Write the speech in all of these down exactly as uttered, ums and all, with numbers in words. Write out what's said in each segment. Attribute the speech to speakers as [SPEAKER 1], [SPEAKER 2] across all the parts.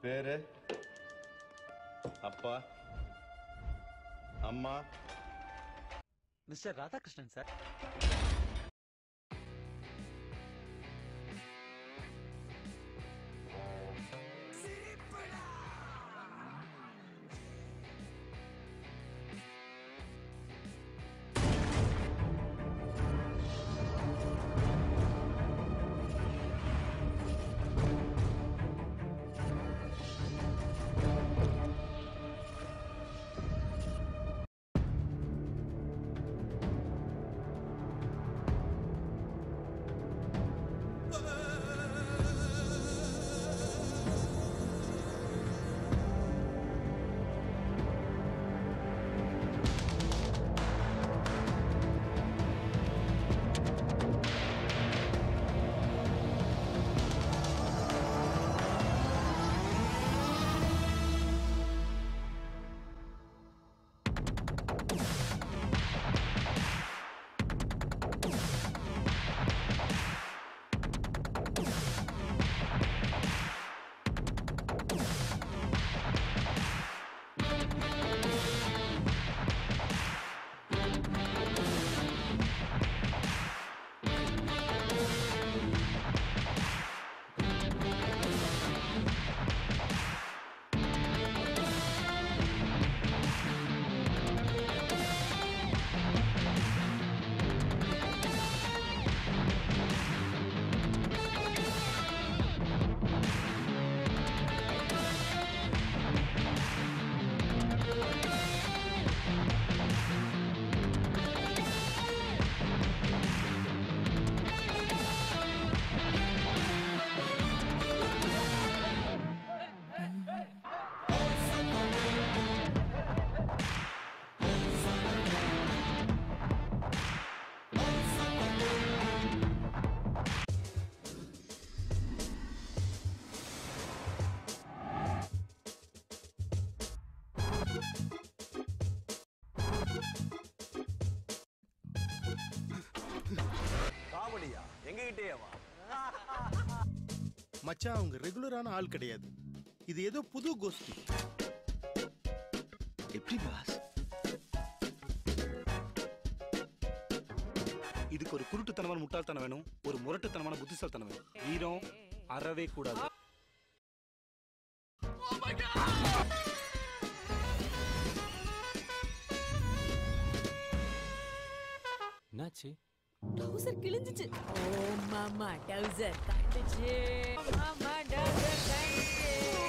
[SPEAKER 1] பேரு அப்பா அம்மா
[SPEAKER 2] மிஸ்டர் ராதாகிருஷ்ணன் சார்.
[SPEAKER 3] மச்சான் அவங்க ரெகுலரான ஆள் கிடையாது. இது ஏதோ புது கோஷ்டி.
[SPEAKER 4] எப்படி பாஸ்?
[SPEAKER 3] இதுக்கு ஒரு குருட்டுத்தனமான முட்டாள்தனம் வேணும், ஒரு முரட்டுத்தனமான புத்திசாலித்தனம் வேணும். வீரம் அறவே கூடாது.
[SPEAKER 2] என்னாச்சு?
[SPEAKER 5] டவுசர் கிழிஞ்சிச்சு. ஓ மாமா டவுசர் கண்டிச்சு. மாமா டவுசர் கண்டிச்சு.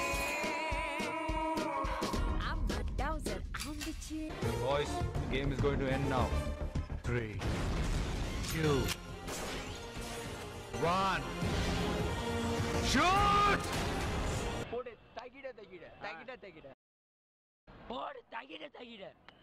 [SPEAKER 5] அம்மா டவுசர் ஆண்டிச்சு.
[SPEAKER 6] Boys, the game is going to end now. Three, two, one. Shoot!
[SPEAKER 2] போடு தகிட தகிட தகிட தகிட. போடு தகிட தகிட.